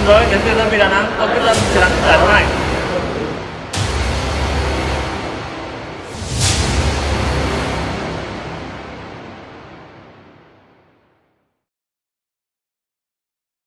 Rồi, đến từ đơn vị Đà Nẵng, tôi quyết tâm sẽ làm giải đấu này.